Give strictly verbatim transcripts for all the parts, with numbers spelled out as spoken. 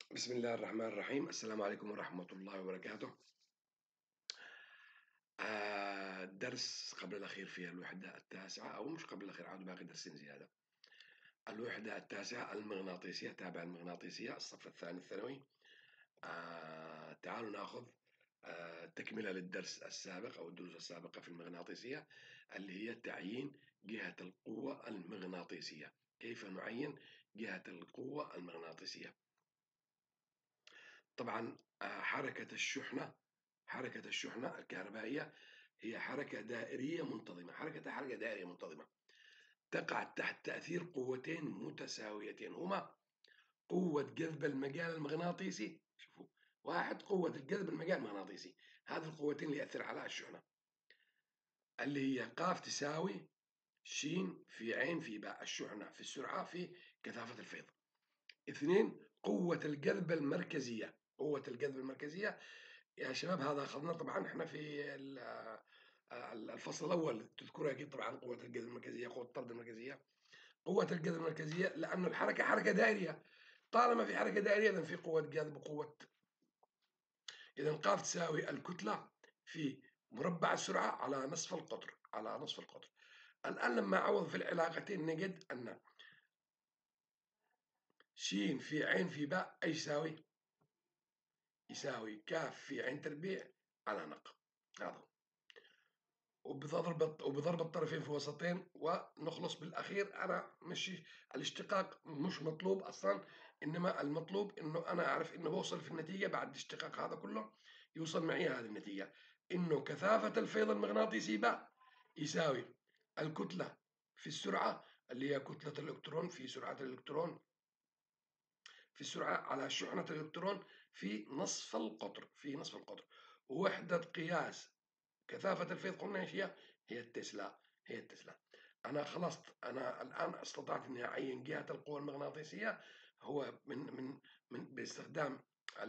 بسم الله الرحمن الرحيم. السلام عليكم ورحمة الله وبركاته. آه درس قبل الأخير في الوحدة التاسعة، أو مش قبل الأخير، عاد باقي درسين زيادة. الوحدة التاسعة المغناطيسية، تابع المغناطيسية، الصف الثاني الثانوي. آه تعالوا ناخذ آه تكملة للدرس السابق أو الدروس السابقة في المغناطيسية، اللي هي تعيين جهة القوة المغناطيسية. كيف نعين جهة القوة المغناطيسية؟ طبعا آه حركة الشحنة حركة الشحنة الكهربائية هي حركة دائرية منتظمة. حركة حركة دائرية منتظمة تقع تحت تأثير قوتين متساويتين، هما قوة جذب المجال المغناطيسي. شوفوا، واحد قوة الجذب المجال المغناطيسي، هذه القوتين اللي يأثر على الشحنة، اللي هي ق تساوي ش في عين في باء، الشحنة في السرعة في كثافة الفيض. اثنين، قوة الجذب المركزية. قوة الجذب المركزية يا شباب هذا أخذناه طبعا احنا في الفصل الأول، تذكروا أكيد طبعا قوة الجذب المركزية، قوة الطرد المركزية. قوة الجذب المركزية لأنه الحركة حركة دائرية، طالما في حركة دائرية إذا في قوة جذب وقوة. إذا ق تساوي الكتلة في مربع السرعة على نصف القطر على نصف القطر. الآن لما أعوض في العلاقتين نجد أن ش في عين في باء أي يساوي يساوي ك في عين تربيع على نق. هذا وبضرب وبضرب الطرفين في وسطين ونخلص بالاخير. انا مش الاشتقاق مش مطلوب اصلا، انما المطلوب انه انا اعرف انه بوصل في النتيجه بعد الاشتقاق هذا كله يوصل معي هذه النتيجه، انه كثافه الفيض المغناطيسي باء يساوي الكتله في السرعه اللي هي كتله الالكترون في سرعه الالكترون في السرعه على شحنه الالكترون في نصف القطر في نصف القطر. ووحده قياس كثافة الفيض قلنا ايش هي؟ هي التسلا هي التسلا. أنا خلصت، أنا الآن استطعت إني أعين جهة القوة المغناطيسية هو من من من باستخدام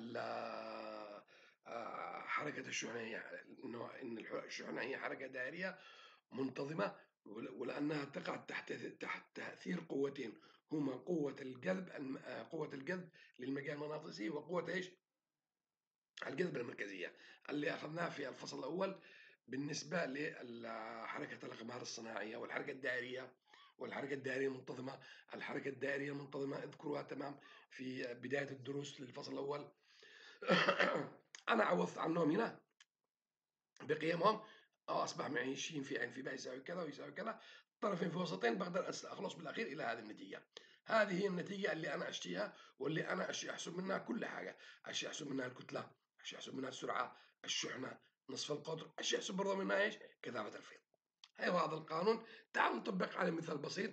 آه، حركة الشحنة. هي إنه إن الشحنة هي حركة دائرية منتظمة، ولأنها تقع تحت تحت تأثير قوتين، هما قوة الجذب آه، قوة الجذب للمجال المغناطيسي، وقوة ايش؟ الجذب المركزية اللي أخذناها في الفصل الأول بالنسبة لحركة الأقمار الصناعية والحركة الدائرية والحركة الدائرية المنتظمة. الحركة الدائرية المنتظمة اذكروها تمام في بداية الدروس للفصل الأول. أنا عوضت عنهم هنا بقيمهم، أصبح معي ش في عين في باء يساوي كذا ويساوي كذا، طرفين في وسطين، بقدر أخلص بالأخير إلى هذه النتيجة. هذه هي النتيجة اللي أنا أشتيها، واللي أنا أشي أحسب منها كل حاجة. أشي أحسب منها الكتلة، أشي أحسب منها السرعة، الشحنة، نصف القطر، أشي أحسب برضه منها إيش؟ كثافة الفيض. أيوة هذا القانون. تعالوا نطبق على مثال بسيط.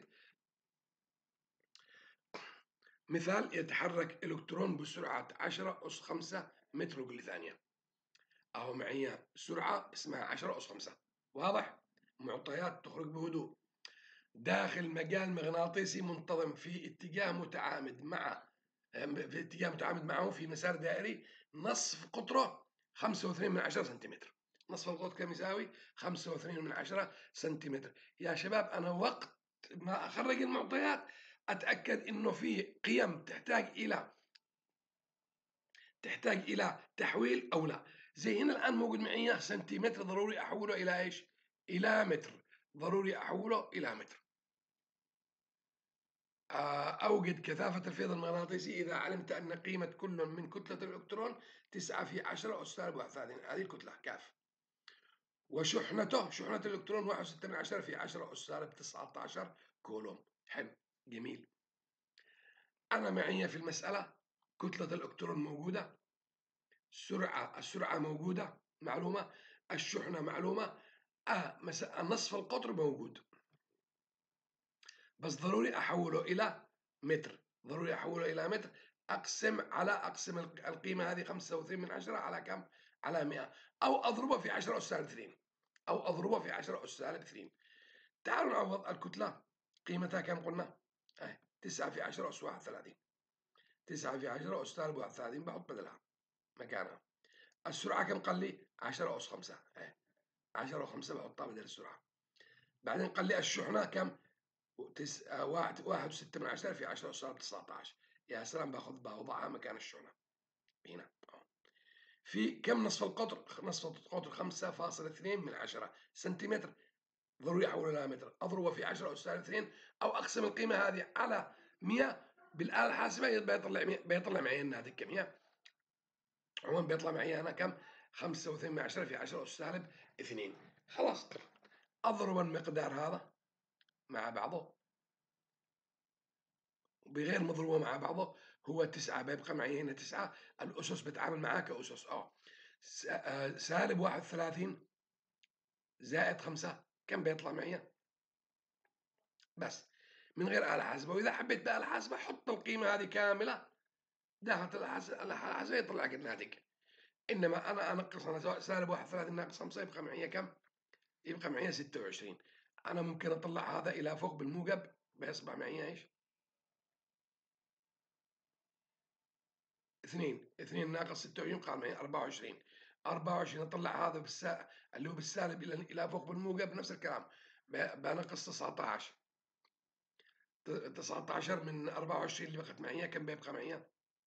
مثال: يتحرك إلكترون بسرعة عشرة أس خمسة متر كل ثانية. أهو معي سرعة اسمها عشرة أس خمسة، واضح؟ معطيات تخرج بهدوء داخل مجال مغناطيسي منتظم في اتجاه متعامد مع في اتجاه متعامد معه في مسار دائري، نصف قطره خمسة وعشرين من عشرة سنتيمتر. نصف القطر كم يساوي؟ خمسة وعشرين من عشرة سنتيمتر. يا شباب أنا وقت ما أخرج المعطيات أتأكد إنه في قيم تحتاج إلى تحتاج إلى تحويل أو لا. زي هنا الآن موجود معي سنتيمتر، ضروري أحوله إلى إيش؟ إلى متر. ضروري أحوله إلى متر. أوجد كثافة الفيض المغناطيسي إذا علمت أن قيمة كل من كتلة الإلكترون تسعة في عشرة أس سالب واحد وثلاثين، هذه الكتلة كاف. وشحنته شحنة الإلكترون واحد وستة من عشرة في عشرة أس سالب تسعة عشر كولوم. حلو، جميل. أنا معي في المسألة كتلة الإلكترون موجودة، سرعة السرعة موجودة معلومة، الشحنة معلومة، آه نصف القطر موجود، بس ضروري أحوله إلى متر. ضروري أحوله إلى متر. أقسم على أقسم القيمة هذه خمسة وعشرين من عشرة على كم؟ على مئة، أو أضربه في عشرة أس سالب اثنين، أو أضربه في عشرة أس سالب اثنين. تعالوا نعوض. الكتلة قيمتها كم قلنا؟ أه تسعة في عشرة أس واحد وثلاثين. تسعة في عشرة أس سالب واحد وثلاثين بحط بدلها مكانها. السرعة كم قال لي؟ عشرة أس خمسة. أه عشرة أس خمسة بحطها بدل السرعة. بعدين قال لي الشحنة كم؟ واحد واحد وستة من عشرة في عشرة أس سالب تسعة عشر. يا سلام، باخذ بوضعها مكان الشحنة هنا. في كم نصف القطر؟ نصف القطر خمسة فاصلة اثنين من عشرة سنتيمتر، ضروري أحوله إلى متر، أضربه في عشرة أس سالب اثنين، أو أقسم القيمة هذه على مئة بالآلة الحاسبة بيطلع بيطلع معي الناتج كم هي؟ عموما بيطلع معي أنا كم؟ خمسة وثمانية من عشرة في عشرة أس سالب اثنين. خلاص، أضرب المقدار هذا مع بعضه بغير مضروبة مع بعضه، هو تسعة، بيبقى معي هنا تسعة. الأسس بتعامل معاه كأسس. أه سالب واحد وثلاثين زائد خمسة، كم بيطلع معي؟ بس من غير آلة حاسبة. وإذا حبيت بآلة حاسبة حط القيمة هذه كاملة داخل الآلة الحاسبة يطلع لك الناتج. إنما أنا أنقص، أنا سالب واحد وثلاثين ناقص خمسة يبقى معي كم؟ يبقى معي ستة وعشرين. أنا ممكن أطلع هذا إلى فوق بالموجب بيصبح معي إيش؟ اثنين اثنين ناقص ستة وعشرين قال معي أربعة وعشرين. أربعة وعشرين أطلع هذا بالسا... اللي هو بالسالب إلى إلى فوق بالموجب نفس الكلام، بنقص تسعة عشر. تسعة عشر من أربعة وعشرين اللي بقت معي كم بيبقى معي؟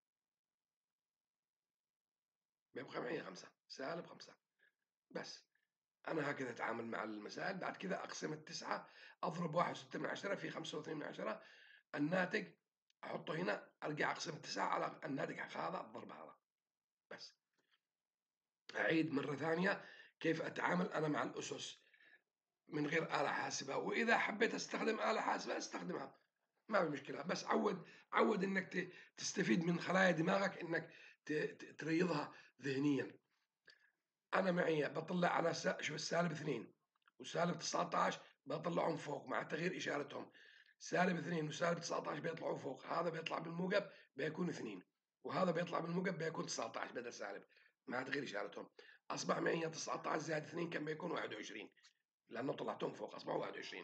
بيبقى معي خمسة، سالب خمسة. بس أنا هكذا أتعامل مع المسائل. بعد كذا أقسم التسعة، أضرب واحد وستة من عشرة في خمسة وثمانين من عشرة، الناتج أحطه هنا، أرجع أقسم التسعة على الناتج حق هذا الضرب هذا. بس أعيد مرة ثانية كيف أتعامل أنا مع الأسس من غير آلة حاسبة. وإذا حبيت أستخدم آلة حاسبة أستخدمها، ما في مشكلة. بس عود عود إنك تستفيد من خلايا دماغك، إنك تريضها ذهنيا. أنا معي بطلع على شوف السالب اثنين وسالب تسعة عشر، بطلعهم فوق مع تغيير إشارتهم. سالب اثنين وسالب تسعة عشر بيطلعوا فوق، هذا بيطلع بالموجب بيكون اثنين، وهذا بيطلع بالموجب بيكون تسعة عشر بدل سالب مع تغيير إشارتهم. أصبح معي تسعة عشر زائد اثنين كم بيكون؟ واحد وعشرين، لأنه طلعتهم فوق أصبحوا واحد وعشرين.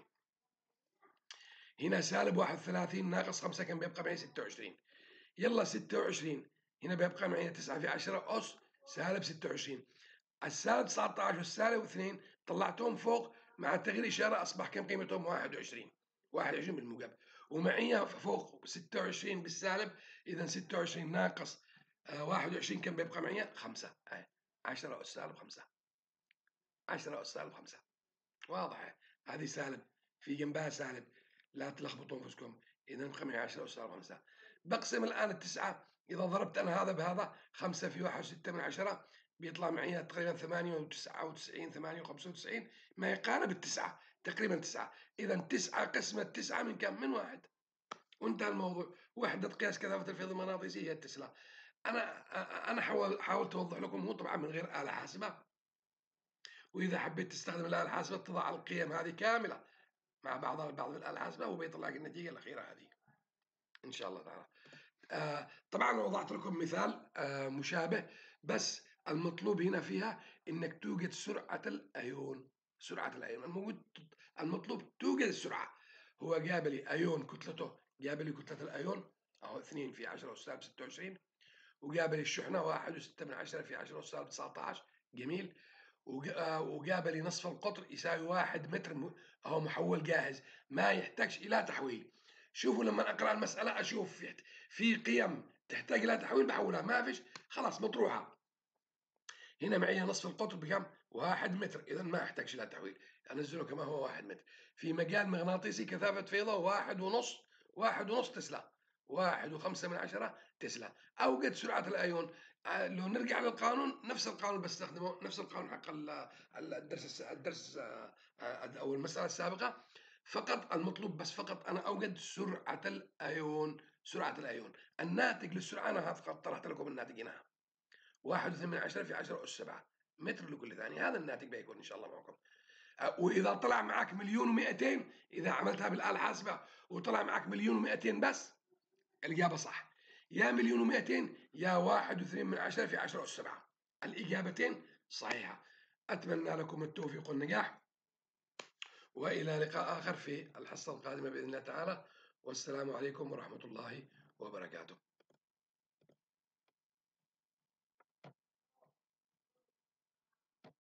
هنا سالب واحد وثلاثين ناقص خمسة كم بيبقى معي؟ ستة وعشرين. يلا ستة وعشرين هنا بيبقى معي تسعة في عشرة أس سالب ستة وعشرين. السالب تسعة عشر والسالب اثنين طلعتهم فوق مع تغيير إشارة، أصبح كم قيمتهم؟ واحد وعشرين. واحد وعشرين بالموجب، ومعي فوق ستة وعشرين بالسالب. إذا ستة وعشرين ناقص واحد وعشرين كم بيبقى معي؟ خمسة. عشرة أس سالب خمسة. عشرة أس سالب خمسة. واضح؟ هذه سالب في جنبها سالب، لا تلخبطوا انفسكم. اذا بقى معي عشرة أس سالب خمسة. بقسم الان التسعه، اذا ضربت انا هذا بهذا، خمسة في واحد وستة من عشرة بيطلع معي تقريبا ثمانية وتسعة وتسعين، ثمانية وخمسة وتسعين، ما يقارب التسعه، تقريبا تسعه. اذا تسعه قسمة تسعه من كم؟ من واحد، وانتهى الموضوع. وحده قياس كثافه الفيض المغناطيسي هي التسلا. انا انا حاول حاولت اوضح لكم، هو طبعا من غير آلة حاسبة. وإذا حبيت تستخدم الآلة الحاسبة تضع القيم هذه كاملة مع بعضها البعض في الآلة الحاسبة، وبيطلع لك النتيجة الأخيرة هذه إن شاء الله تعالى. آه طبعا وضعت لكم مثال آه مشابه، بس المطلوب هنا فيها إنك توجد سرعة الأيون. سرعة الأيون الموجود، المطلوب توجد السرعة. هو جاب لي أيون كتلته، جاب لي كتلة الأيون أهو اثنين في عشرة أس سالب ستة وعشرين، وجاب لي الشحنة واحد وستة من عشرة في عشرة أس سالب تسعة عشر. جميل. وجاب لي نصف القطر يساوي واحد متر، أهو محول جاهز ما يحتاج إلى تحويل. شوفوا لما أقرأ المسألة أشوف في قيم تحتاج إلى تحويل بحولها، ما فيش خلاص مطروحة. هنا معي نصف القطر بكم؟ واحد متر، إذا ما أحتاج إلى تحويل، أنزله كما هو واحد متر. في مجال مغناطيسي كثافة فيضة واحد ونص، واحد ونص تسلا، واحد وخمسة من عشرة تسلا. أوجد سرعة الأيون. لو نرجع للقانون نفس القانون بستخدمه، نفس القانون حق الدرس الدرس أو المسألة السابقة، فقط المطلوب بس فقط أنا أوجد سرعة الأيون. سرعة الأيون الناتج للسرعة أنا طرحت لكم الناتج هنا واحد وثمانية من عشرة في عشرة أس سبعة متر لكل ثانية. هذا الناتج بيكون إن شاء الله معكم. وإذا طلع معك مليون ومئتين، إذا عملتها بالآلة الحاسبة وطلع معك مليون ومئتين بس، الإجابة صح. يا مليون ومئتين يا واحد واثنين من عشرة في عشرة أس سبعة، الإجابتين صحيحة. أتمنى لكم التوفيق والنجاح، وإلى لقاء آخر في الحصة القادمة بإذن الله تعالى، والسلام عليكم ورحمة الله وبركاته.